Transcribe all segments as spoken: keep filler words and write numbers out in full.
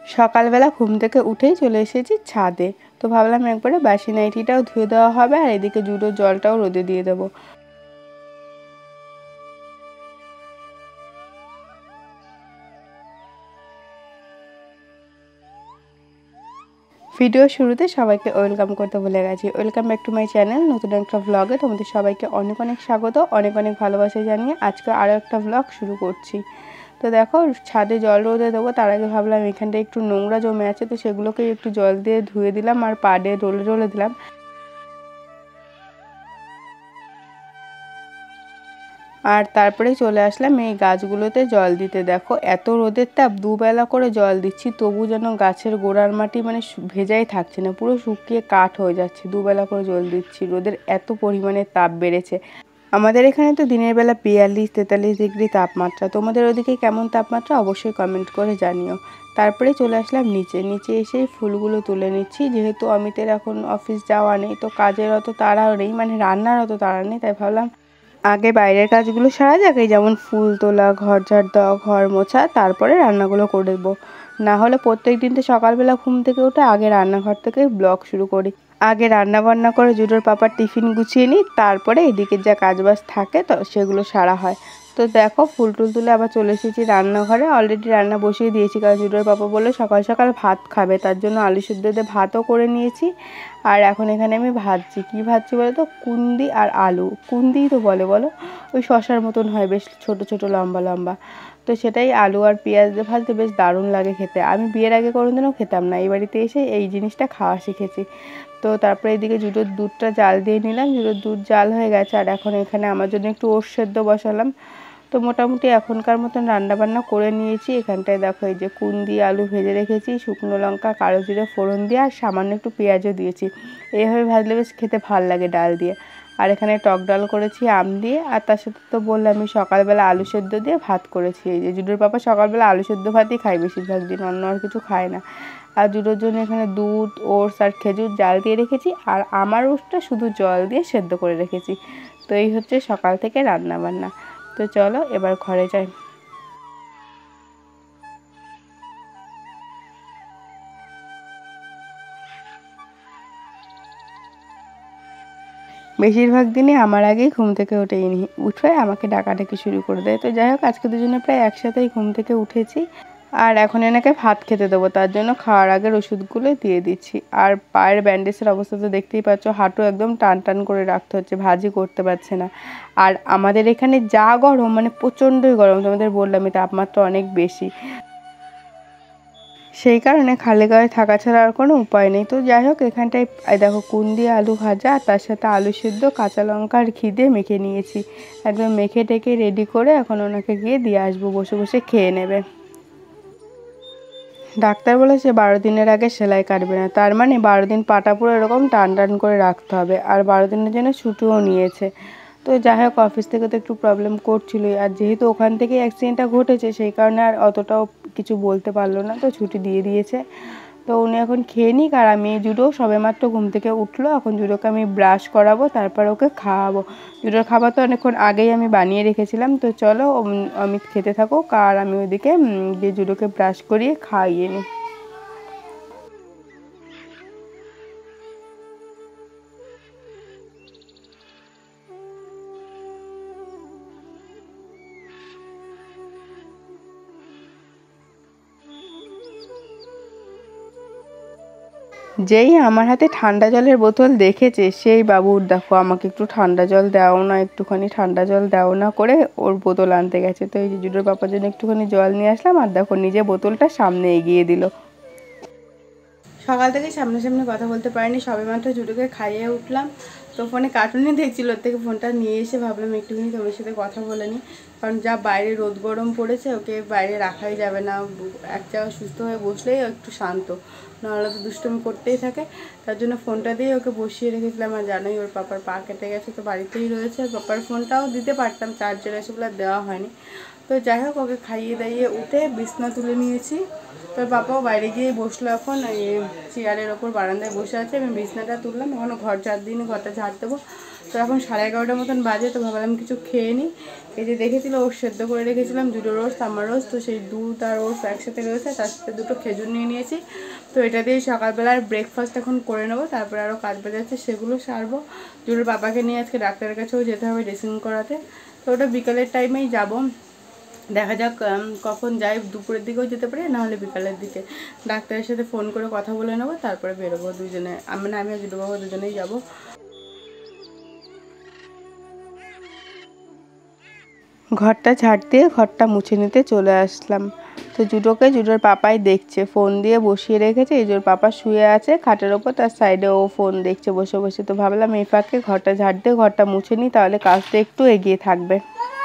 সকালবেলা ঘুম থেকে উঠেই চলে এসেছি ছাদে। তো ভাবলাম একবারে বাসি নাইটিটাও ধুয়ে দেওয়া হবে আর এদিকে জুডোর জলটাও রোদে দিয়ে দেবো। ভিডিও শুরুতে সবাইকে ওয়েলকাম করতে ভুলে গেছি। Welcome back to my channel. নতুন একটা ভ্লগে তোমাদের সবাইকে অনেক অনেক স্বাগত, অনেক অনেক ভালোবাসা জানিয়ে আজকে আরও একটা ভ্লগ শুরু করছি। তো দেখো ছাদে জল রোদে দেবো, তার আগে ভাবলাম এখানটায় একটু নোংরা জমে আছে, তো সেগুলোকে একটু জল দিয়ে ধুয়ে দিলাম আর পা দিয়ে রোলে রোলে দিলাম। আর তারপরে চলে আসলাম এই গাছগুলোতে জল দিতে। দেখো এত রোদের তাপ, দুবেলা করে জল দিচ্ছি তবু যেন গাছের গোড়ার মাটি মানে ভেজাই থাকছে না, পুরো শুকিয়ে কাঠ হয়ে যাচ্ছে। দুবেলা করে জল দিচ্ছি, রোদের এত পরিমাণে তাপ বেড়েছে। আমাদের এখানে তো দিনের বেলা বিয়াল্লিশ তেতাল্লিশ ডিগ্রি তাপমাত্রা। তোমাদের ওদিকে কেমন তাপমাত্রা অবশ্যই কমেন্ট করে জানিও। তারপরে চলে আসলাম নিচে। নিচে এসেই ফুলগুলো তুলে নিচ্ছি, যেহেতু অমিতের এখন অফিস যাওয়া নেই, তো কাজের অত তাড়াও নেই, মানে রান্নার অত তাড়া নেই, তাই ভাবলাম আগে বাইরের কাজগুলো সারা যাক, এই যেমন ফুল তোলা, ঘর ঝাড় দেওয়া, ঘর মোছা, তারপরে রান্নাগুলো করে দেবো। না হলে প্রত্যেক দিন তো সকালবেলা ঘুম থেকে উঠে আগে রান্নাঘর থেকে ব্লগ শুরু করি। আগে রান্না বান্না করে জুডোর পাপার টিফিন গুছিয়ে নিই, তারপরে এদিকে যা কাজবাজ থাকে তো সেগুলো সারা হয়। তো দেখো ফুল টুল তুলে আবার চলে এসেছি রান্নাঘরে। অলরেডি রান্না বসিয়ে দিয়েছি, কারণ জুডোর পাপা বললো সকাল সকাল ভাত খাবে, তার জন্য আলু সিদ্ধ দিয়ে ভাতও করে নিয়েছি। আর এখন এখানে আমি ভাজছি, কী ভাজছি বলো তো, কুন্দি আর আলু। কুন্দিই তো বলে বলো, ওই শশার মতন হয়, বেশ ছোট ছোট লম্বা লম্বা। তো সেটাই আলু আর পেঁয়াজ দিয়ে ভাজতে বেশ দারুণ লাগে খেতে। আমি বিয়ের আগে কোনোদিনও খেতাম না, এই বাড়িতে এসে এই জিনিসটা খাওয়া শিখেছি। তো তারপরে এদিকে জুডোর দুধটা জাল দিয়ে নিলাম, জুডোর দুধ জাল হয়ে গেছে। আর এখন এখানে আমার জন্য একটু ওটস সেদ্ধ বসালাম। তো মোটামুটি এখনকার মতন রান্নাবান্না করে নিয়েছি। এখানটায় দেখো এই যে কুন্দি আলু ভেজে রেখেছি, শুকনো লঙ্কা কালো জিরে ফোড়ন দিয়ে আর সামান্য একটু পেঁয়াজও দিয়েছি। এইভাবে ভাজলে বেশ খেতে ভাল লাগে ডাল দিয়ে। আর এখানে টক ডাল করেছি আম দিয়ে, আর তার সাথে তো বললাম আমি সকালবেলা আলু সেদ্ধ দিয়ে ভাত করেছি। এই যে জুডোর পাপা সকালবেলা আলু সেদ্ধ ভাতই খায় বেশিরভাগ দিন, অন্য আর কিছু খায় না। আর জুডোর জন্য এখানে দুধ, ওটস আর খেজুর জাল দিয়ে রেখেছি, আর আমার ওটসটা শুধু জল দিয়ে সেদ্ধ করে রেখেছি। তো এই হচ্ছে সকাল থেকে রান্না বান্না। তো চলো এবার ঘরে যাই। বেশিরভাগ দিনই আমার আগেই ঘুম থেকে ওঠে, উঠে আমাকে ডাকাডাকি শুরু করে দেয়। তো যাই হোক আজকে দুজনে প্রায় একসাথেই ঘুম থেকে উঠেছি। আর এখন এনাকে ভাত খেতে দেবো, তার জন্য খাওয়ার আগের ওষুধগুলো দিয়ে দিচ্ছি। আর পায়ের ব্যান্ডেজের অবস্থা তো দেখতেই পাচ্ছ, হাঁটু একদম টান টান করে রাখতে হচ্ছে, ভাঁজই করতে পারছে না। আর আমাদের এখানে যা গরম, মানে প্রচণ্ডই গরম, তোমাদের বললামই তাপমাত্রা অনেক বেশি, সেই কারণে খালি গায়ে থাকা ছাড়া আর কোনো উপায় নেই। তো যাই হোক এখানটায় দেখো কুন্দি আলু ভাজা, আর তার সাথে আলু সিদ্ধ কাঁচা লঙ্কা আর ঘি দিয়ে মেখে নিয়েছি। একদম মেখে টেকে রেডি করে এখন ওনাকে গিয়ে দিয়ে আসবো, বসে বসে খেয়ে নেবে। ডাক্তার বলেছে বারো দিনের আগে সেলাই কাটবে না, তার মানে বারো দিন পাটা পুরো এরকম টান টান করে রাখতে হবে। আর বারো দিনের জন্য ছুটিও নিয়েছে। তো যাই হোক অফিস থেকে তো একটু প্রবলেম করছিলোই, আর যেহেতু ওখান থেকে অ্যাক্সিডেন্টটা ঘটেছে সেই কারণে আর অতটাও কিছু বলতে পারলো না, তো ছুটি দিয়ে দিয়েছে। তো উনি এখন খেয়ে নিক, আর আমি জুডো সবেমাত্র ঘুম থেকে উঠলো, এখন জুডোকে আমি ব্রাশ করাবো, তারপর ওকে খাওয়াবো। জুডোর খাবার তো অনেকক্ষণ আগেই আমি বানিয়ে রেখেছিলাম। তো চলো অমিত খেতে থাকুক, আর আমি ওইদিকে গিয়ে জুডোকে ব্রাশ করিয়ে খাইয়ে নিই। যেই আমার হাতে ঠান্ডা জলের বোতল দেখেছে, সেই বাবুর দেখো আমাকে একটু ঠান্ডা জল দাও না, একটুখানি ঠান্ডা জল দাও না করে ওর বোতল আনতে গেছে। তো এই যে জুডোর পাপার জন্য একটুখানি জল নিয়ে আসলাম, আর দেখো নিজে বোতলটা সামনে এগিয়ে দিল। সকাল থেকে সামনাসামনি কথা বলতে পারিনি, সবেমাত্র জুডোকে খাইয়ে উঠলাম। তো ফোনে কার্টুনই দেখছিল, ওর থেকে ফোনটা নিয়ে এসে ভাবলাম একটুখানি তোমার সাথে কথা বলে নিই, কারণ যা বাইরে রোদ গরম পড়েছে ওকে বাইরে রাখাই যাবে না। এক জায়গায় সুস্থ হয়ে বসলেই একটু শান্ত, নাহলে তো দুষ্টুমি করতেই থাকে। তার জন্য ফোনটা দিয়ে ওকে বসিয়ে রেখেছিলাম। আর জানোই ওর পাপার পা কেটে গেছে, তো বাড়িতেই রয়েছে। আর পাপার ফোনটাও দিতে পারতাম, চার্জার এসবগুলো দেওয়া হয়নি। তো যাই হোক ওকে খাইয়ে দাইয়ে উঠে বিছনা তুলে নিয়েছি। তো পাপাও বাইরে গিয়ে বসলো, এখন এই চেয়ারের ওপর বারান্দায় বসে আছে। আমি বিছনাটা তুললাম, এখনও ঘর ঝাড় দিইনি, ঘরটা ঝাড় দেবো। তো এখন সাড়ে এগারোটার মতন বাজে, তো ভাবলাম কিছু খেয়ে নিই। এই যে দেখেছিল ওর সেদ্ধ করে রেখেছিলাম দুটো রোজ আমার রোজ, তো সেই দুধ আর ওর একসাথে রয়েছে, তার সাথে দুটো খেজুর নিয়ে নিয়েছি। তো এটা দিয়ে সকালবেলার ব্রেকফাস্ট এখন করে নেবো, তারপরে আরও কাজ বাজ আছে সেগুলো সারবো। জুড়োর বাবাকে নিয়ে আজকে ডাক্তারের কাছেও যেতে হবে ড্রেসিং করাতে, তো ওটা বিকালের টাইমেই যাব। দেখা যাক কখন যাই, দুপুরের দিকেও যেতে পারি, নাহলে বিকালের দিকে ডাক্তারের সাথে ফোন করে কথা বলে নেবো, তারপরে বেরোবো দুজনে। মানে আমি আর জুটো বাবা দুজনেই যাবো। ঘরটা ঝাড় দিয়ে ঘরটা মুছে নিতে চলে আসলাম। তো জুটোকে জুটোর পাপাই দেখছে, ফোন দিয়ে বসিয়ে রেখেছে। এই জোর পাপা শুয়ে আছে খাটের ওপর, তার সাইডে ও ফোন দেখছে বসে বসে। তো ভাবলাম এই ফাঁকে ঘরটা ঝাড় দিয়ে ঘরটা মুছে নিই, তাহলে কাজটা একটু এগিয়ে থাকবে।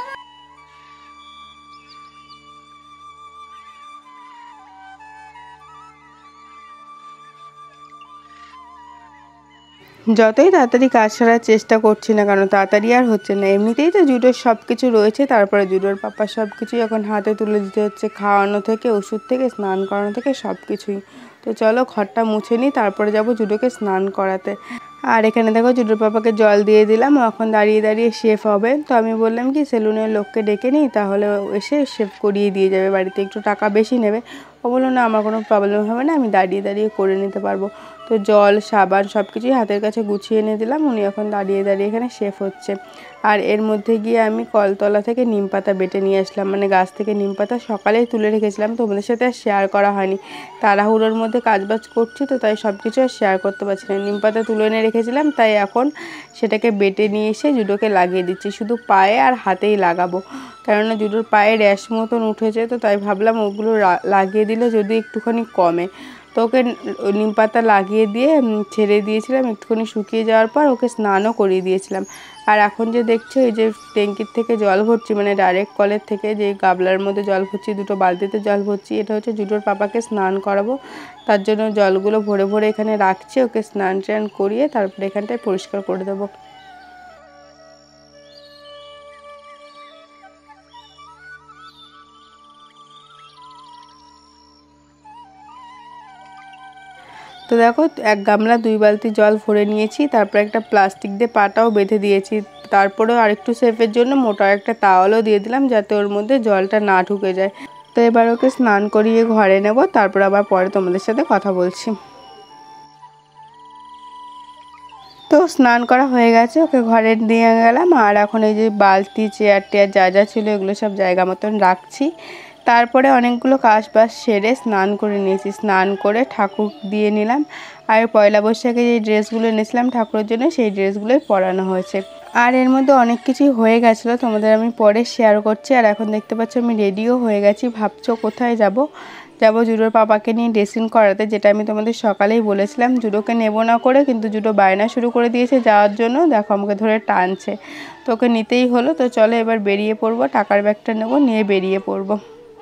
যতই তাড়াতাড়ি কাজ সারার চেষ্টা করছি না কেন, তাড়াতাড়ি আর হচ্ছে না। এমনিতেই তো জুডোর সব কিছু রয়েছে, তারপরে জুডোর পাপা সব কিছুই এখন হাতে তুলে দিতে হচ্ছে, খাওয়ানো থেকে ওষুধ থেকে স্নান করানো থেকে সব কিছুই। তো চলো ঘরটা মুছে নিই, তারপরে যাব জুডোকে স্নান করাতে। আর এখানে দেখো জুডোর পাপাকে জল দিয়ে দিলাম, এখন দাঁড়িয়ে দাঁড়িয়ে শেভ হবে। তো আমি বললাম কি সেলুনের লোককে ডেকে নিই, তাহলে এসে শেভ করিয়ে দিয়ে যাবে, বাড়িতে একটু টাকা বেশি নেবে। ও বললো না আমার কোনো প্রবলেম হবে না, আমি দাঁড়িয়ে দাঁড়িয়ে করে নিতে পারবো। তো জল সাবান সব কিছুই হাতের কাছে গুছিয়ে এনে দিলাম, উনি এখন দাঁড়িয়ে দাঁড়িয়ে এখানে শেভ হচ্ছে। আর এর মধ্যে গিয়ে আমি কলতলা থেকে নিম পাতা বেটে নিয়ে আসলাম, মানে গাছ থেকে নিম পাতা সকালেই তুলে রেখেছিলাম, তোমাদের সাথে আর শেয়ার করা হয়নি। তাড়াহুড়োর মধ্যে কাজবাজ করছি, তো তাই সব কিছু আর শেয়ার করতে পারছি না। নিম পাতা তুলে এনে রেখেছিলাম, তাই এখন সেটাকে বেটে নিয়ে এসে জুডোকে লাগিয়ে দিচ্ছি, শুধু পায়ে আর হাতেই লাগাবো, কেননা জুডোর পায়ে র্যাশ মতন উঠেছে। তো তাই ভাবলাম ওগুলো লাগিয়ে দিলে যদি একটুখানি কমে। তো ওকে নিম পাতা লাগিয়ে দিয়ে ছেড়ে দিয়েছিলাম, একটুখানি শুকিয়ে যাওয়ার পর ওকে স্নানও করিয়ে দিয়েছিলাম। আর এখন যে দেখছো এই যে ট্যাঙ্কির থেকে জল ভরছি, মানে ডাইরেক্ট কলের থেকে যে গাবলার মধ্যে জল ভরছি, দুটো বালতিতে জল ভরছি, এটা হচ্ছে জুডোর পাপাকে স্নান করাবো, তার জন্য জলগুলো ভরে ভরে এখানে রাখছি। ওকে স্নান টান করিয়ে তারপরে এখানটায় পরিষ্কার করে দেবো। তো দেখো এক গামলা দুই বালতি জল ভরে নিয়েছি, তারপর একটা প্লাস্টিক দিয়ে পাটাও বেঁধে দিয়েছি, তারপরেও আরেকটু সেফের জন্য মোটা একটা টাওয়ালও দিয়ে দিলাম, যাতে ওর মধ্যে জলটা না ঢুকে যায়। তো এবার ওকে স্নান করিয়ে ঘরে নেব, তারপর আবার পরে তোমাদের সাথে কথা বলছি। তো স্নান করা হয়ে গেছে, ওকে ঘরে নিয়ে গেলাম। আর এখন এই যে বালতি চেয়ার টেয়ার যা যা ছিল এগুলো সব জায়গা মতন রাখছি। তারপরে অনেকগুলো কাজ বাজ সেরে স্নান করে নিয়েছি, স্নান করে ঠাকুর দিয়ে নিলাম। আর পয়লা বৈশাখে যে ড্রেসগুলো এনেছিলাম ঠাকুরের জন্য, সেই ড্রেসগুলোই পরানো হয়েছে। আর এর মধ্যে অনেক কিছুই হয়ে গেছিলো, তোমাদের আমি পরে শেয়ার করছি। আর এখন দেখতে পাচ্ছ আমি রেডিও হয়ে গেছি, ভাবছো কোথায় যাব। যাবো জুডোর পাপাকে নিয়ে ড্রেসিং করাতে, যেটা আমি তোমাদের সকালেই বলেছিলাম। জুডোকে নেবো না করে কিন্তু জুডো বায়না শুরু করে দিয়েছে যাওয়ার জন্য, দেখো আমাকে ধরে টানছে, তো ওকে নিতেই হলো। তো চলো এবার বেরিয়ে পড়বো, টাকার ব্যাগটা নেবো, নিয়ে বেরিয়ে পড়বো।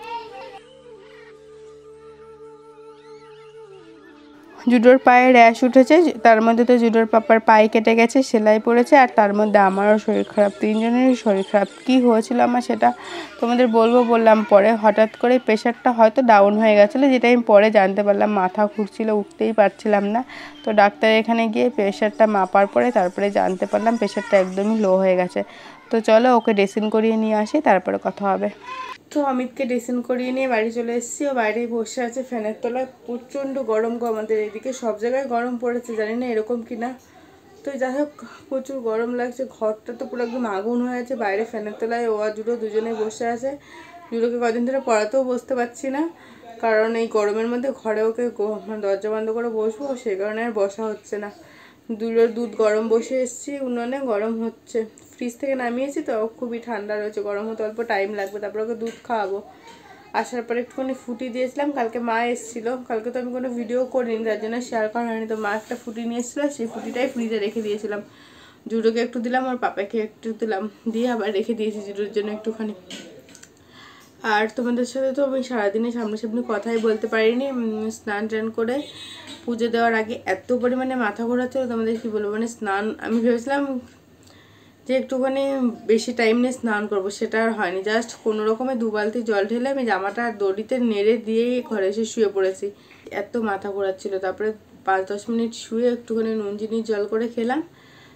জুডোর পায়ে র্যাশ উঠেছে, তার মধ্যে তো জুডোর পাপার পায়ে কেটে গেছে, সেলাই পড়েছে, আর তার মধ্যে আমারও শরীর খারাপ, তিনজনেরই শরীর খারাপ। কি হয়েছিল আমার সেটা তোমাদের বলবো বললাম পরে। হঠাৎ করে প্রেশারটা হয়তো ডাউন হয়ে গেছিলো, যেটা আমি পরে জানতে পারলাম। মাথা ঘুরছিল, উঠতেই পারছিলাম না। তো ডাক্তার এখানে গিয়ে প্রেশারটা মাপার পরে তারপরে জানতে পারলাম প্রেশারটা একদমই লো হয়ে গেছে। তো চলো ওকে ড্রেসিং করিয়ে নিয়ে আসি, তারপরে কথা হবে। তো অমিতকে ড্রেসিং করিয়ে নিয়ে বাড়ি চলে এসেছি, ও বাইরেই বসে আছে ফ্যানের তলায়। প্রচণ্ড গরম গো, আমাদের এদিকে সব জায়গায় গরম পড়েছে, জানি না এরকম কিনা। তো যাই হোক প্রচুর গরম লাগছে, ঘরটা তো পুরো একদম আগুন হয়ে আছে। বাইরে ফ্যানের তলায় ও আর জুডো দুজনেই বসে আছে। জুডোকে কদিন ধরে পড়াতেও বসতে পারছি না, কারণ এই গরমের মধ্যে ঘরে ওকে দরজা বন্ধ করে বসবো, সেই কারণে আর বসা হচ্ছে না। দুধের দুধ গরম বসে এসেছি, উনুনে গরম হচ্ছে, ফ্রিজ থেকে নামিয়েছি তো খুবই ঠান্ডা রয়েছে, গরম হতে অল্প টাইম লাগবে। তারপর ওকে দুধ খাওয়াবো। আসার পরে একটুখানি ফুটি দিয়েছিলাম, কালকে মা এসেছিলো, কালকে তো আমি কোনো ভিডিও করিনি, তার জন্য শেয়ার করা হয়নি। তো মা একটা ফুটি নিয়ে এসেছিলো, সেই ফুটিটাই ফ্রিজে রেখে দিয়েছিলাম। জুডোকে একটু দিলাম, ওর পাপাকে একটু দিলাম, দিয়ে আবার রেখে দিয়েছি জুডোর জন্য একটুখানি। আর তোমাদের সাথে তো আমি সারাদিনে সামনাসামনি কথাই বলতে পারিনি। স্নান টান করে পুজো দেওয়ার আগে এত পরিমাণে মাথা ঘোরাচ্ছিল, তোমাদের কী বলবো। মানে স্নান আমি ভেবেছিলাম যে একটুখানি বেশি টাইম নিয়ে স্নান করবো, সেটা আর হয়নি। জাস্ট কোনো রকমে দু বালতি জল ঢেলে আমি জামাটা দড়িতে নেড়ে দিয়েই ঘরে এসে শুয়ে পড়েছি, এত মাথা ঘোরাচ্ছিল। তারপরে পাঁচ দশ মিনিট শুয়ে একটুখানি নুন চিনির জল করে খেলাম,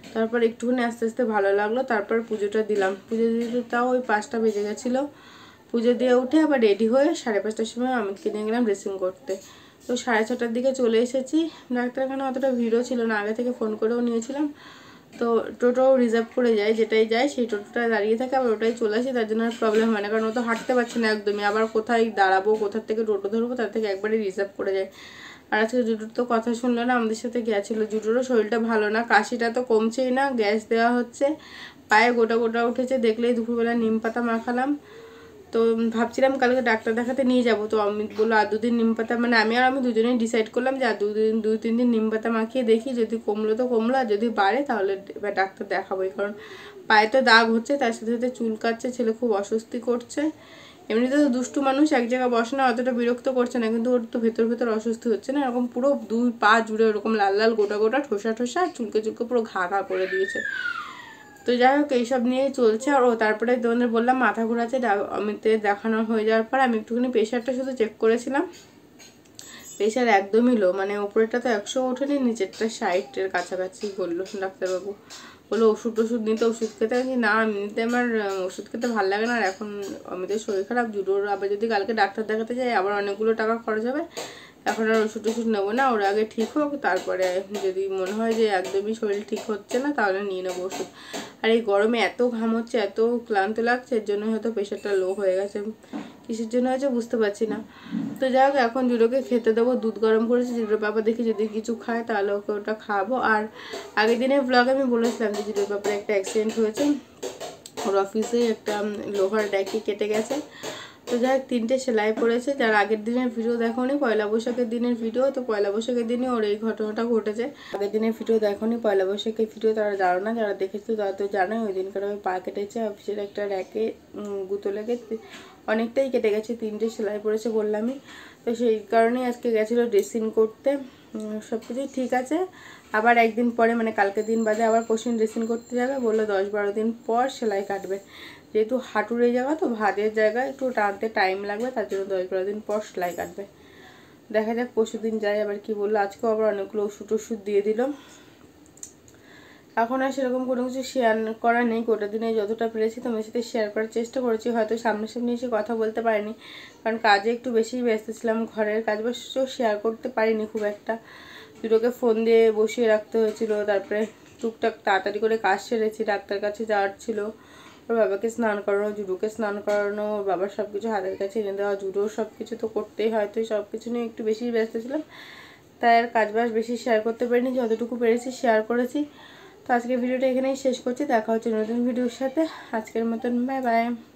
তারপর একটুখানি আস্তে আস্তে ভালো লাগলো। তারপর পুজোটা দিলাম, পুজো দিতে তাও ওই পাঁচটা বেজে গেছিলো। পুজো দিয়ে উঠে আবার রেডি হয়ে সাড়ে পাঁচটার সময় অমিতকে নিয়ে গেলাম ড্রেসিং করতে। তো সাড়ে ছটার দিকে চলে এসেছি। ডাক্তারখানা অতটা ভিড়ও ছিল না, আগে থেকে ফোন করেও নিয়েছিলাম। তো টোটো রিজার্ভ করে যায়, যেটাই যায় সেই টোটোটা দাঁড়িয়ে থাকে, আবার ওটাই চলে আসে, তার জন্য আর প্রবলেম হয় না, কারণ ও তো হাঁটতে পারছে না একদমই। আবার কোথায় দাঁড়াবো, কোথার থেকে টোটো ধরবো, তার থেকে একবারে রিজার্ভ করে যায়। আর আজকে জুটুর তো কথা শুনলো না, আমাদের সাথে গেছিলো। জুটুরও শরীরটা ভালো না, কাশিটা তো কমছেই না, গ্যাস দেওয়া হচ্ছে, পায়ে গোটা গোটা উঠেছে, দেখলেই দুপুরবেলা নিম পাতা মাখালাম। তো ভাবছিলাম কালকে ডাক্তার দেখাতে নিয়ে যাব, তো অমিত বললো আর দুদিন নিম পাতা, মানে আমি আর আমি দুজনেই ডিসাইড করলাম যে আর দুদিন দুই তিন দিন নিম পাতা মাখিয়ে দেখি, যদি কমলো তো কমলো, আর যদি বাড়ে তাহলে এবার ডাক্তার দেখাবোই। কারণ পায়ে তো দাগ হচ্ছে, তার সাথে সাথে চুল কাটছে, ছেলে খুব অস্বস্তি করছে। এমনিতে তো দুষ্টু মানুষ, এক জায়গায় বসে না, অতটা বিরক্ত করছে না, কিন্তু ওর তো ভেতর ভেতর অস্বস্তি হচ্ছে না, এরকম পুরো দুই পা জুড়ে ওরকম লাল লাল গোটা গোটা ঠোসা ঠোসা চুলকে চুলকে পুরো ঘা ঘা করে দিয়েছে। তো যাই হোক এইসব নিয়েই চলছে। আর ও তারপরে তোমাদের বললাম মাথা ঘোরাচ্ছে, অমিতের দেখানো হয়ে যাওয়ার পর আমি একটুখানি প্রেশারটা শুধু চেক করেছিলাম, প্রেশার একদমই লো, মানে ওপরেরটা তো একশো ওঠেনি, নিচেরটা ষাটের কাছাকাছি বললো ডাক্তারবাবু। বললো ওষুধ টষুধ নিতে, ওষুধ খেতে, না এমনিতে আমার ওষুধ খেতে ভালো লাগে না, আর এখন অমিতের শরীর খারাপ, জুডোর আবার যদি কালকে ডাক্তার দেখাতে যাই আবার অনেকগুলো টাকা খরচ হবে, এখন আর ওষুধ টষুধ নেবো না, ওরা আগে ঠিক হোক, তারপরে যদি মনে হয় যে একদমই শরীর ঠিক হচ্ছে না তাহলে নিয়ে নেবো ওষুধ। আর এই গরমে এত ঘাম হচ্ছে, এত ক্লান্ত লাগছে, এর জন্য হয়তো প্রেশারটা লো হয়ে গেছে, কিসের জন্য হয়েছে বুঝতে পারছি না। তো যাই হোক এখন জুডোকে খেতে দেবো, দুধ গরম করেছি, জুডোর বাবা দেখি যদি কিছু খায় তাহলে ওকে ওটা খাবো। আর আগের দিনের ব্লগে আমি বলেছিলাম যে জুডোর বাবার একটা অ্যাক্সিডেন্ট হয়েছে, ওর অফিসে একটা লোহার ড্যাকি কেটে গেছে। তো যাই হোক তিনটে সেলাই পড়েছে, যার আগের দিনের ভিডিও দেখোনি, পয়লা বৈশাখের দিনের ভিডিও, তো পয়লা বৈশাখের দিনে ওর এই ঘটনাটা ঘটেছে। আগের দিনের ভিডিও দেখোনি, পয়লা বৈশাখের ভিডিও তারা জানো না, যারা দেখেছে তারা তো জানোই। ওই দিনকার ওই পা কেটেছে, অফিসের একটা র্যাকে গুঁতো লেগে অনেকটাই কেটে গেছে, তিনটে সেলাই পড়েছে বললামই। তো সেই কারণেই আজকে গেছিলো ড্রেসিং করতে, সব কিছুই ঠিক আছে। আবার একদিন পরে মানে কালকের দিন বাদে আবার পরশু ড্রেসিং করতে যাবে, বললো দশ বারো দিন পর সেলাই কাটবে, যেহেতু হাঁটুরে জায়গা তো ভাঁজের জায়গায় একটু টানতে টাইম লাগবে, তার জন্য দশ বারো দিন পর সেলাই কাটবে। দেখা যাক পরশু দিন যাই আবার কি বললো। আজকেও আবার অনেকগুলো ওষুধ ওষুধ দিয়ে দিল। এখন আর সেরকম কোনো কিছু শেয়ার করা নেই, গোটা দিনে যতটা পেরেছি তোমার সাথে শেয়ার করার চেষ্টা করেছি, হয়তো সামনাসামনি এসে কথা বলতে পারিনি, কারণ কাজে একটু বেশি ব্যস্ত ছিলাম, ঘরের কাজ বাজও শেয়ার করতে পারিনি খুব একটা। দুটোকে ফোন দিয়ে বসিয়ে রাখতে হয়েছিল, তারপরে টুকটাক তাড়াতাড়ি করে কাজ সেরেছি, ডাক্তার কাছে যাওয়ার ছিল, ওর বাবাকে স্নান করানো, জুডোকে স্নান করানো, ওর বাবার সব কিছু হাতের কাছে এনে দেওয়া, জুডোর সব কিছু তো করতেই হয়, তো সব কিছু নিয়ে একটু বেশি ব্যস্ত ছিলাম, তাই আর কাজ বাজ বেশি শেয়ার করতে পারিনি, যতটুকু পেরেছি শেয়ার করেছি। তো আজকের ভিডিওটা এখানেই শেষ করছি, দেখা হচ্ছে নতুন ভিডিওর সাথে, আজকের মতন বাই বাই।